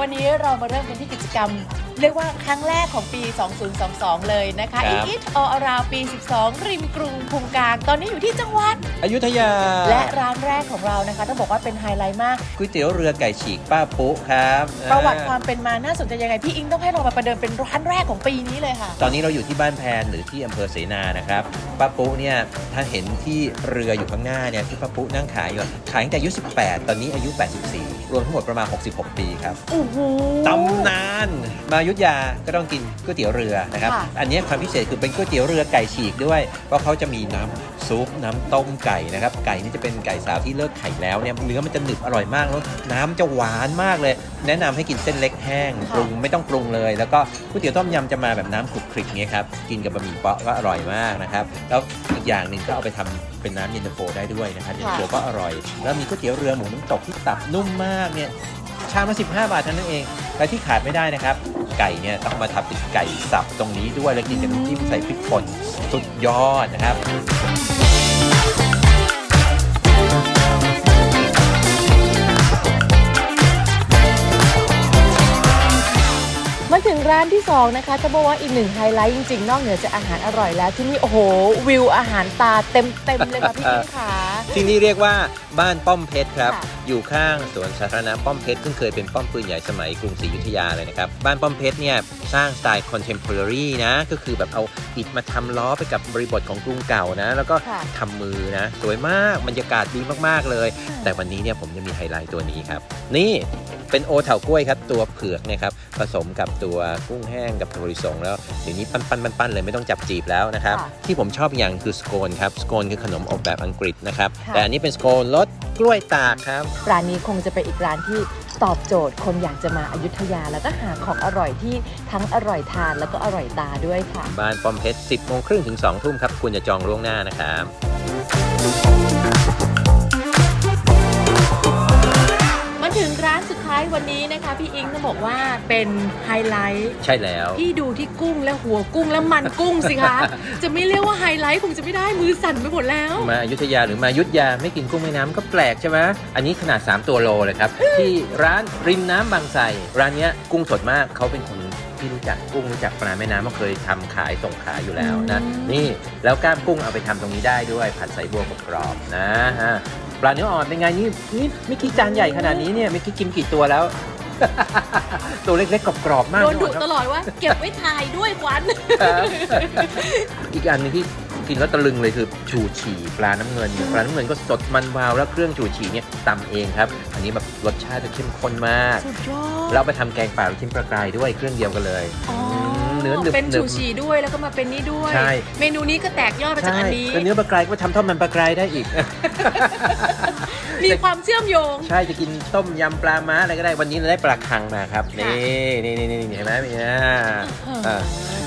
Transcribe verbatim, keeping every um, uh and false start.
วันนี้เรามาเริ่มกันที่กิจกรรมเรียกว่าครั้งแรกของปีสองพันยี่สิบสองเลยนะคะอีทออราวปีสิบสองริมกรุงภูมิกางตอนนี้อยู่ที่จังหวัดอยุธยาและร้านแรกของเรานะคะต้องบอกว่าเป็นไฮไลท์มากก๋วยเตี๋ยวเรือไก่ฉีกป้าปุ๊ครับประวัติความเป็นมาน่าสนใจยังไงพี่อิงต้องให้เรามาประเดิมเป็นร้านแรกของปีนี้เลยค่ะตอนนี้เราอยู่ที่บ้านแพนหรือที่อำเภอเสนานะครับป้าปุ๊เนี่ยถ้าเห็นที่เรืออยู่ข้างหน้าเนี่ยที่ป้าปุ๊นั่งขายอยู่ขายตั้งแต่อายุสิบแปดตอนนี้อายุแปดสิบสี่รวมทั้งหมดประมาณหกสิบหกปีครับโอ้โหตำนานมาอยุธยาก็ต้องกินก๋วยเตี๋ยวเรือนะครับอันนี้ความพิเศษคือเป็นก๋วยเตี๋ยวเรือไก่ฉีกด้วยเพราะเขาจะมีน้ำซุปน้ำต้มไก่นะครับไก่นี่จะเป็นไก่สาวที่เลิกไข่แล้วเนี่ยเนื้อมันจะหนึบอร่อยมากแล้วน้ำจะหวานมากเลยแนะนำให้กินเส้นเล็กแห้งปรุงไม่ต้องปรุงเลยแล้วก็ก๋วยเตี๋ยวต้มยำจะมาแบบน้ำคลุกคลิกเงี้ยครับกินกับบะหมี่เปาะก็อร่อยมากนะครับแล้วอีกอย่างหนึ่งก็เอาไปทำเป็นน้ำเย็นตาโฟได้ด้วยนะครับเย็นตาโฟก็อร่อยแล้วมีก๋วยเตี๋ยวเรือหมูน้ำตกที่ตับนุ่มมากเนี่ยชามละสิบห้าบาทเท่านั้นเองและที่ขาดไม่ได้นะครับไก่เนี่ยต้องมาทำเป็นไก่สับตรงนี้ด้วยแล้วกินกับน้ำจิ้มใส่พริกป่นสุดยอดนะครับมาถึงร้านที่สองนะคะจะบอกว่าอีกหนึ่งไฮไลท์จริงๆนอกเหนือจากอาหารอร่อยแล้วที่นี่โอ้โหวิวอาหารตาเต็มเต็มเลยค่ะพี่อิงค่ะที่นี่เรียกว่าบ้านป้อมเพชรครับอยู่ข้างสวนสาธารณะป้อมเพชรซึ่งเคยเป็นป้อมปืนใหญ่สมัยกรุงศรีอยุธยาเลยนะครับบ้านป้อมเพชรเนี่ยสร้างสไตล์คอนเทมพอรารีนะก็คือแบบเอาอิฐมาทำล้อไปกับบริบทของกรุงเก่านะแล้วก็ทำมือนะสวยมากบรรยากาศดีมากๆเลยแต่วันนี้เนี่ยผมจะมีไฮไลท์ตัวนี้ครับนี่เป็นโอเถากล้วยครับตัวเผือกเนี่ยครับผสมกับตัวกุ้งแห้งกับถั่วลิสงแล้วเดี๋ยวนี้ปั้นๆๆเลยไม่ต้องจับจีบแล้วนะครับที่ผมชอบอย่างคือสโคนครับสโคนคือขนมอบแบบอังกฤษนะครับแต่อันนี้เป็นสโคนรสกล้วยตากครับร้านนี้คงจะเป็นอีกร้านที่ตอบโจทย์คนอยากจะมาอยุธยาแล้วก็หาของอร่อยที่ทั้งอร่อยทานแล้วก็อร่อยตาด้วยค่ะบ้านป้อมเพชรสิบโมงครึ่งถึงสองทุ่มครับคุณจะจองล่วงหน้านะครับถึงร้านสุดท้ายวันนี้นะคะพี่อิงต้องบอกว่าเป็นไฮไลท์ใช่แล้วพี่ดูที่กุ้งและหัวกุ้งและมันกุ้งสิคะจะไม่เรียกว่าไฮไลท์คงจะไม่ได้มือสั่นไปหมดแล้วมาอยุธยาหรือมายุธยาไม่กินกุ้งแม่น้ำก็แปลกใช่ไหมอันนี้ขนาดสามตัวโลเลยครับที่ร้านริมน้ำบางไทรร้านนี้กุ้งสดมากเขาเป็นคนที่รู้จักกุ้งรู้จักปลาแม่น้ำเขาเคยทำขายส่งขายอยู่แล้วนะนี่แล้วก้ามกุ้งเอาไปทำตรงนี้ได้ด้วยผัดใส่บัวกรอบๆนะฮะปลาเนื้ออ่อนเป็นไงนี่นี่ไม่คิดจานใหญ่ขนาดนี้เนี่ยไม่คิดกินกี่ตัวแล้ว ตัวเล็กๆกรอบๆมากโดนดุตลอดว่าเก็บไว้ถ่ายด้วยควันอีกอันนึงที่กินแล้วตะลึงเลยคือชูชีปลาน้ำเงินปลาน้ำเงินก็สดมันวาวแล้วเครื่องชูชีเนี่ยตำเองครับอันนี้แบบรสชาติจะเข้มข้นมากเราไปทำแกงป่าลูกชิ้นปลากรายด้วยเครื่องเดียวกันเลยเนื้อเป็นชูชีด้วยแล้วก็มาเป็นนี่ด้วยเมนูนี้ก็แตกยอดมาจากอันนี้เนื้อปลากรายก็ทำทอดมันปลากรายได้อีกมีความเชื่อมโยงใช่จะกินต้มยำปลาม้าอะไรก็ได้วันนี้เราได้ปลาคังมาครับนี่นี่นี่นี่เห็นไหมเนี่ย